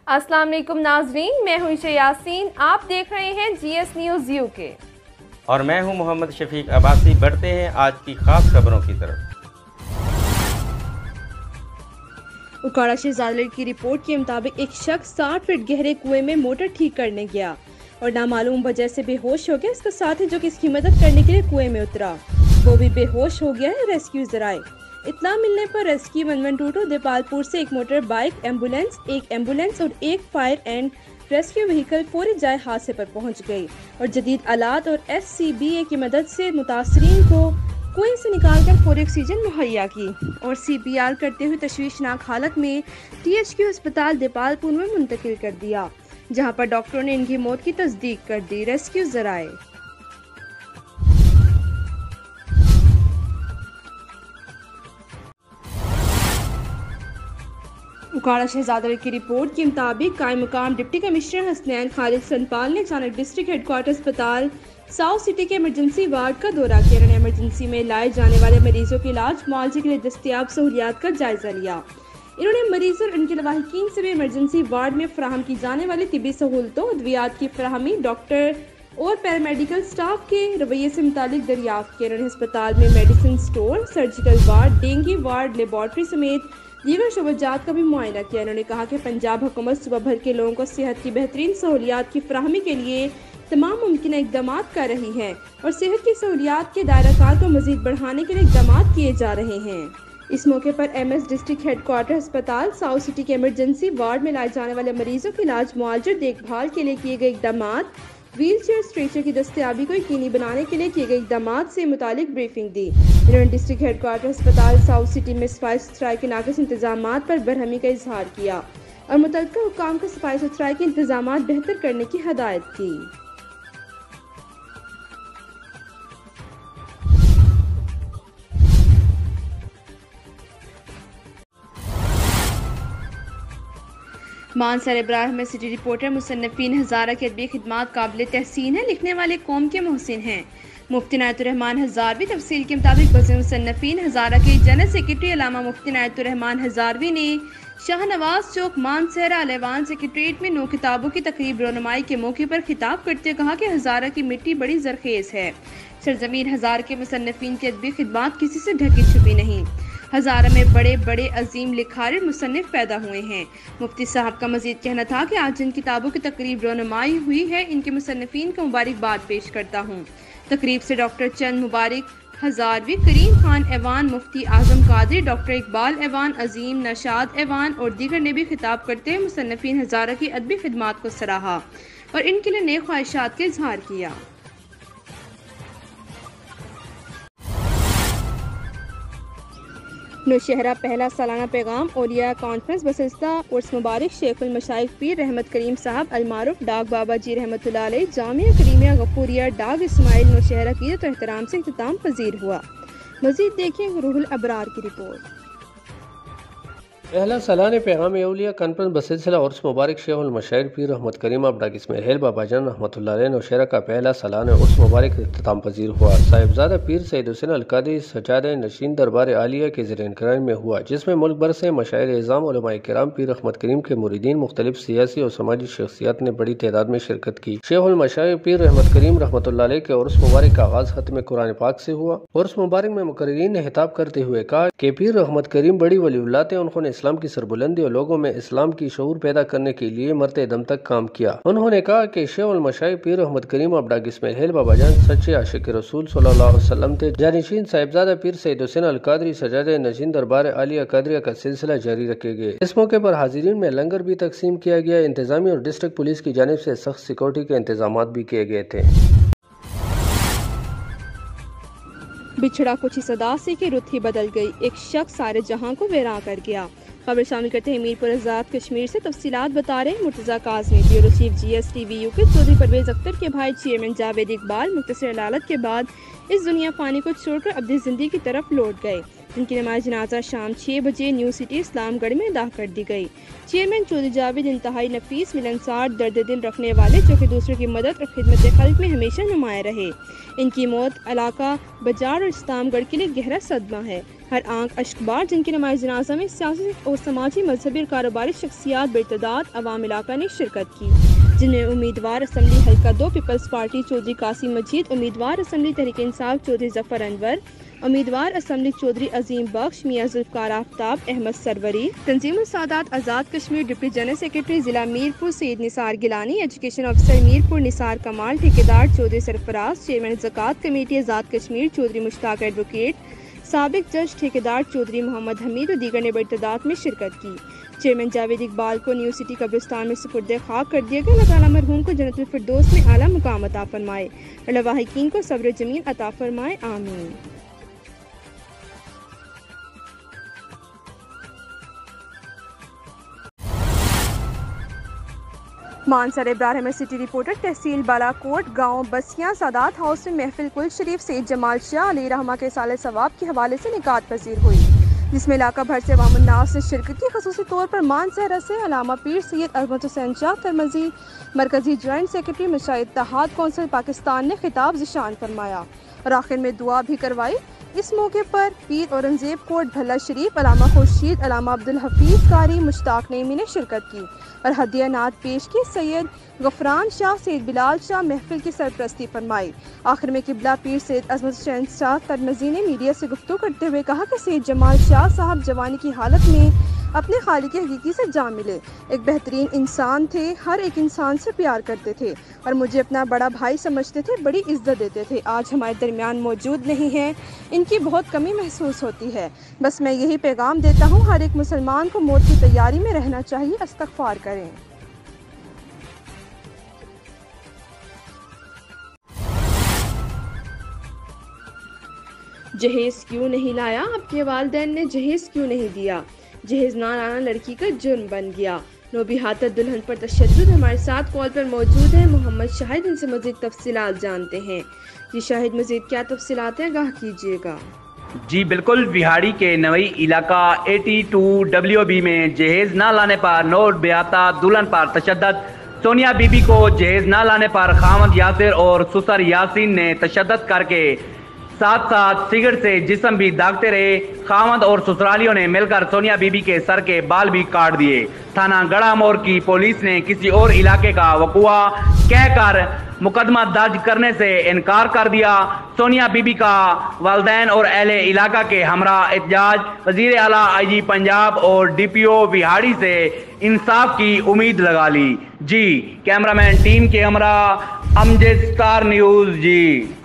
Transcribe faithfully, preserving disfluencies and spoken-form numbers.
अस्सलाम वालेकुम नाजरीन, मैं हूं ईशा यासीन। आप देख रहे हैं जी एस न्यूज़ यू के और मैं हूं मोहम्मद शफीक अब्बासी। बढ़ते हैं आज की खास खबरों की तरफ। उकाड़ा शहजादे की रिपोर्ट के मुताबिक एक शख्स साठ फीट गहरे कुएं में मोटर ठीक करने गया और नामालूम वजह से बेहोश हो गया। इसका साथी जो कि इसकी मदद करने के लिए कुएं में उतरा, वो भी बेहोश हो गया है। रेस्क्यू जराए इत्तला मिलने पर rescue one one two two Depalpur से एक मोटर बाइक, एम्बुलेंस, एक एम्बुलेंस और एक फायर एंड रेस्क्यू व्हीकल फौरी जाए हादसे पर पहुंच गई और जदीद आलात और एस सी बी ए की मदद से मुतासरीन को कुएं से निकालकर फौरी ऑक्सीजन मुहैया की और सी पी आर करते हुए तशवीशनाक हालत में टी एच क्यू अस्पताल देपालपुर में मुंतकिल कर दिया, जहां पर डॉक्टरों ने इनकी मौत की तस्दीक कर दी। रेस्क्यू जराए उकाड़ा शहजादे की रिपोर्ट के मुताबिक कायम मुकाम डिप्टी कमिश्नर हसनैन खालिद सनपाल ने अचानक डिस्ट्रिक्ट हेडक्वार्टर अस्पताल साउथ सिटी के इमरजेंसी वार्ड का दौरा किया। उन्होंने इमरजेंसी में लाए जाने वाले मरीजों के इलाज मुआवजे के लिए दस्तियाब सहूलियात का जायजा लिया। इन्होंने मरीजों और उनके लवाहिकीन से भी इमरजेंसी वार्ड में फराहम की जाने वाली तिबी सहूलतों, अद्वियात की फराहमी, डॉक्टर और पैरामेडिकल स्टाफ के रवैये से मुतालिक दरियाफ्त किया। उन्होंने अस्पताल में medicine store, surgical ward, dengue ward, laboratory समेत दीगर शोबजात का भी मुआयना किया। उन्होंने कहा कि पंजाब हुकूमत सूबा भर के लोगों को सेहत की बेहतरीन सहूलियात की फराहमी के लिए तमाम मुमकिन इकदाम कर रही है और सेहत की सहूलियात के दायरा कार को मजीद बढ़ाने के लिए इकदाम किए जा रहे हैं। इस मौके पर एम एस डिस्ट्रिक्ट हेडक्वार्टर अस्पताल साउथ सिटी के इमरजेंसी वार्ड में लाए जाने वाले मरीजों के इलाज, मुआवजे, देखभाल के लिए किए गए इकदाम, व्हील चेयर स्ट्रेचर की दस्तयाबी को यकीनी बनाने के लिए किए गए इकदाम से मुतालिक ब्रीफिंग दी। इन्होंने डिस्ट्रिक्ट हेडक्वार्टर अस्पताल साउथ सिटी में सफाई सुथराई के नाक़िस इंतजाम पर बरहमी का इजहार किया और मुतल्लिका हुक्काम को सफाई सुथराई के इंतजाम बेहतर करने की हदायत की। मानसर इब्राहिम में सिटी रिपोर्टर मुसन्निफीन हज़ारा की अदबी खिदमात काबिल तहसीन है। लिखने वाले कौम के मोहसिन हैं। मुफ्ती नायतुर्रहमान हज़ारवी तफसील के मुताबिक वज़ीर मुसन्निफीन हज़ारा के जनरल सेक्रेटरी अल्लामा मुफ्ती नायतुर्रहमान हज़ारवी ने शाहनवाज चौक मानसहरा अलेवान सेक्रेटरीट में नौ किताबों की तकरीब रोनुमाई के मौके पर खिताब करते हुए कहा कि हज़ारा की मिट्टी बड़ी जरखेज है। सरजमीन हज़ार के मुसन्निफीन की अदबी खिदमात किसी से ढकी छुपी नहीं। हज़ारा में बड़े बड़े अजीम लिखारिर मुसन्निफ पैदा हुए हैं। मुफ्ती साहब का मजीद कहना था कि आज जिन किताबों की तकरीब रोनुमाई हुई है, इनके मुसन्निफीन को मुबारकबाद पेश करता हूँ। तकरीब से डॉक्टर चंद मुबारक हज़ारवी, करीम खान ऐवान, मुफ्ती आजम कादरी, डॉक्टर इकबाल ऐवान, अजीम नशाद ऐवान और दीगर ने भी खिताब करते हुए मुसन्निफीन हज़ारा की अदबी खिदमात को सराहा और इनके लिए नेक ख्वाहिशात का इजहार किया। नौशहरा पहला सालाना पैगाम औलिया कॉन्फ्रेंस बसिस्ता उर्स मुबारक शेखुल मशाइख पीर रहमत करीम साहब अलमारूफ डाक बाबा जी रहमतुल्लाह अलैह जामिया करीमिया गफूरिया डाक इस्माइल नौशहरा की तो एहतराम से इख्तिताम पजीर हुआ। मजीद देखें रूहुल अबरार की रिपोर्ट। पहला सालाना पैगाम औलिया कॉन्फ्रेंस बसिलसिला उर्स मुबारक शेखुल मशाइख पीर रहमत करीम अब डाक इस्माइल बाबा जान रहमतुल्लाह अलैह नौशहरा का पहला सालाना उर्स मुबारक इख्तिताम पजीर हुआ। साहिबजादा पीर सैयद हुसैन अलकादरी सजादे नशीन दरबार आलिया के ज़ेर इंक़रार में हुआ, जिसमें मुल्क भर से मशाइख एज़ाम उलमाए किराम पीर रहमत करीम के मुरीदीन मुख्तलिफ सियासी और समाजी शख्सियात ने बड़ी तादाद में शिरकत की। शेखुल मशाइख पीर रहमत करीम रहमतुल्लाह अलैह के उर्स मुबारक का आगाज़ खत्म कुरान पाक से हुआ। उर्स मुबारक में मुकर्रिरीन ने खिताब करते हुए कहा कि पीर रहमत करीम बड़ी वलीउल्लाह थे। उन्होंने इस्लाम की सरबुलंदी और लोगों में इस्लाम की शऊर पैदा करने के लिए मरते दम तक काम किया। उन्होंने कहा कि शेखुल मशाइख पीर रहमत करीम अब डाक इस्माइल बाबा जान सच्चे आशिक रसूल सल्लल्लाहु अलैहि वसल्लम थे। जानिशीन साहिबजादा पीर सैयद हुसैन अलकादरी सजादे नशीन दरबार आलिया कादरिया का सिलसिला जारी रखे गए। इस मौके पर हाजिरीन में लंगर भी तकसीम किया गया। इंतजामी और डिस्ट्रिक्ट पुलिस की जानिब से सख्त सिक्योरिटी के इंतजाम भी किए गए थे। बिछड़ा कुछ इस अदा से कि रुत ही बदल गई, एक शख्स सारे जहां को वेरां कर गया। खबर शामिल करते हैं मीरपुर आज़ाद कश्मीर से। तफसीलात बता रहे हैं Murtaza Kazmi. Bureau chief G S T V U K Chaudhry Parvez Akhtar के भाई चेयरमैन जावेद इकबाल मुख्तसर अदालत के बाद इस दुनिया फानी को छोड़कर अपनी ज़िंदगी की तरफ लौट गए, जिनकी नमाज जनाजा शाम छः बजे न्यू सिटी इस्लामगढ़ में अदा कर दी गई। चेयरमैन चौधरी जावेद इंतहाई नफीस, मिलनसार, दर्द दिल रखने वाले, जो कि दूसरों की मदद और खिदमत खल्क में हमेशा नुमाया रहे। इनकी मौत इलाका बाजार और इस्लामगढ़ के लिए गहरा सदमा है। ہر آنکھ اشکبار جن کے نمائش جنازہ میں سیاسی اور سماجی مذہبی اور کاروباری شخصیات بارتعداد عوام علاقہ نے شرکت کی، جن میں امیدوار اسمبلی حلقہ دو پیپلز پارٹی چودھری قاسم مجید، امیدوار اسمبلی تحریک انصاف چودھری ظفر انور، امیدوار اسمبلی چودھری عظیم بخش، میاں ذوالفقار آفتاب، Ahmed Sarwari, Tanzeem Alsadat Azad Kashmir deputy general secretary ضلع میرپور سید نثار گیلانی، ایجوکیشن افسر میرپور نثار کمال، ٹھیکیدار چودھری سرفراز، چیئرمین زکوٰۃ کمیٹی آزاد کشمیر چودھری مشتاق ایڈوکیٹ، سابق جج ٹھیکیدار چودھری محمد حمید اور دیگر نے بارتعداد میں شرکت کی۔ چیئرمین جاوید اقبال کو نیو سٹی قبرستان میں سپرد خاک کر دیا گیا۔ اللہ تعالیٰ مرحوم کو جنت الفردوس میں اعلیٰ مقام عطا فرمائے اور لواحقین کو صبر جمیل عطا فرمائے، آمین۔ مانسر ابراہیم سٹی رپورٹر تحصیل بالا کوٹ گاؤں بسیاں سادات ہاؤس میں محفل کل شریف سید جمال شاہ علیہ رحمہ کے سال ثواب کے حوالے سے نکات پذیر ہوئی، جس میں علاقہ بھر سے عوام الناس نے شرکت کی۔ خصوصی طور پر مانسہرہ سے علامہ پیر سید عظمت حسین شاہ ترمذی مرکزی جوائنٹ سیکرٹری مشاہد اتحاد کونسل پاکستان نے خطاب ذیشان فرمایا اور آخر میں دعا بھی کروائی۔ اس موقع پر پیر اورنگزیب کوٹ بھلا شریف علامہ خورشید علامہ عبدالحفیظ قاری مشتاق نعیمی نے شرکت کی اور ہدیہ نعت پیش کی۔ سید غفران شاہ سید بلال شاہ محفل کی سرپرستی فرمائی۔ آخر میں قبلہ پیر سید عظمت حسین شاہ ترمذی نے میڈیا سے گفتگو کرتے ہوئے کہا کہ سید جمال شاہ صاحب جوانی کی حالت میں اپنے خالق حقیقی سے جا ملے، ایک بہترین انسان تھے، ہر ایک انسان سے پیار کرتے تھے اور مجھے اپنا بڑا بھائی سمجھتے تھے، بڑی عزت دیتے تھے۔ آج ہمارے درمیان موجود نہیں ہیں، ان کی بہت کمی محسوس ہوتی ہے۔ بس میں یہی پیغام دیتا ہوں، ہر ایک مسلمان کو موت کی تیاری میں رہنا چاہیے، استغفار کریں۔ جہیز کیوں نہیں لایا؟ آپ کے والدین نے جہیز کیوں نہیں دیا؟ جہیز نہ لانا لڑکی کا جرم بن گیا۔ نوبہاتر دلہن پر تشدد۔ ہمارے ساتھ کال پر موجود ہیں محمد شاہد، ان سے مزید تفصیلات جانتے ہیں۔ جی شاہد، مزید کیا تفصیلات ہیں، آگاہ کیجیے گا۔ جی بالکل، وہاڑی کے نوئی علاقہ ایٹی ٹو ڈبلیو بی میں جہیز نہ لانے پر نوبہاتر دلہن پر تشدد۔ سونیا بی بی کو جہیز نہ لانے پر خاوند یاسر اور سسر یاسین نے تشدد کر کے ساتھ ساتھ سگریٹ سے جسم بھی داغتے رہے۔ خاوند اور سسرالیوں نے مل کر سونیا بی بی کے سر کے بال بھی کاٹ دیے۔ تھانہ گڑھا مور کی پولیس نے کسی اور علاقے کا وقوع کہہ کر مقدمہ درج کرنے سے انکار کر دیا۔ سونیا بی بی کا والدین اور اہل علاقہ کے ہمراہ احتجاج وزیر اعلیٰ آئی جی پنجاب اور ڈی پی او وہاڑی سے انصاف کی امید لگا لی۔ جی کیمرہ مین ٹیم کے ہمراہ امجد اسٹار نیوز۔ جی